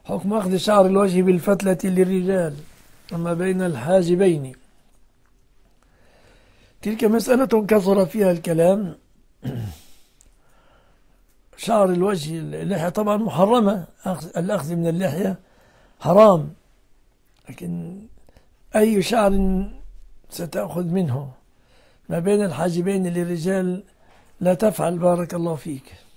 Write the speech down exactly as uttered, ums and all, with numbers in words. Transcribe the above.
حكم أخذ شعر الوجه بالفتلة للرجال وما بين الحاجبين. تلك مسألة كثر فيها الكلام. شعر الوجه، اللحية طبعا محرمة، الأخذ من اللحية حرام، لكن أي شعر ستأخذ منه ما بين الحاجبين للرجال لا تفعل، بارك الله فيك.